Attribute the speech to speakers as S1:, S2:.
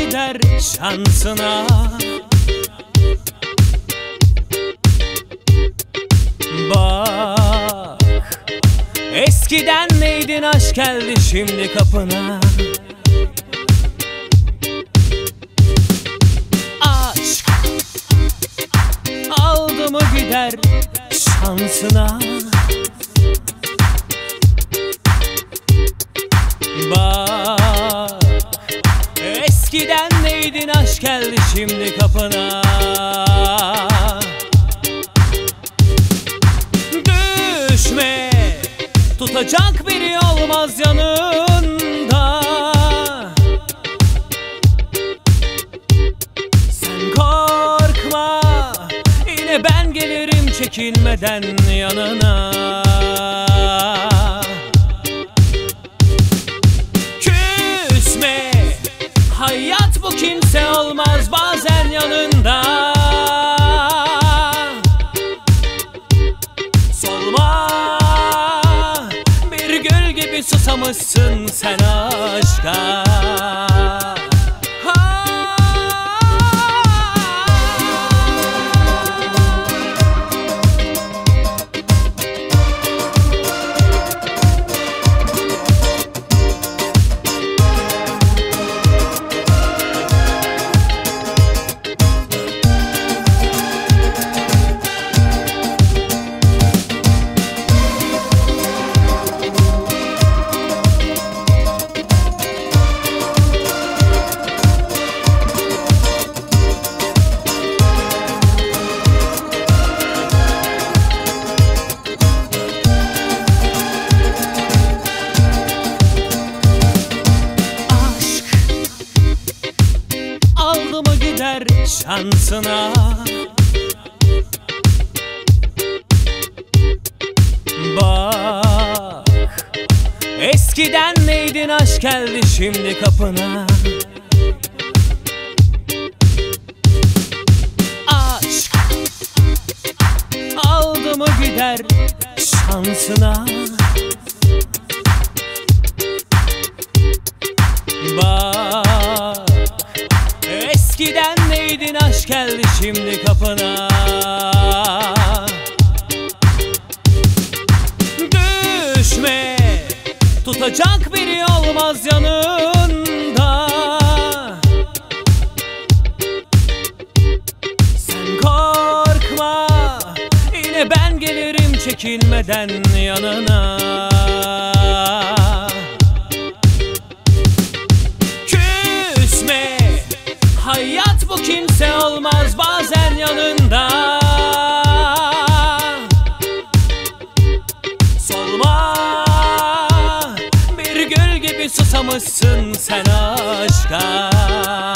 S1: gider şansına. Bak, eskiden neydin, aşk geldi şimdi kapına. Aşk aldı mı gider şansına. Bak, eskiden neydin, aşk geldi şimdi kapına. Düşme, tutacak biri olmaz yanında. Sen korkma, yine ben gelirim çekinmeden yanına. Küsme, hayat bu, kimse olmaz bazen yanında. Solma, bir gül gibi susamışsın sen aşka. Aldı mı gider şansına. Bak, eskiden neydin, aşk geldi şimdi kapına. Aşk aldı mı gider şansına. Bak, eskiden neydin, aşk geldi şimdi kapına. Düşme, tutacak biri olmaz yanında. Sen korkma, yine ben gelirim çekinmeden yanına. Küsme, hayat bu, kimse olmaz bazen yanında. Solma, bir gül gibi susamışsın sen aşka.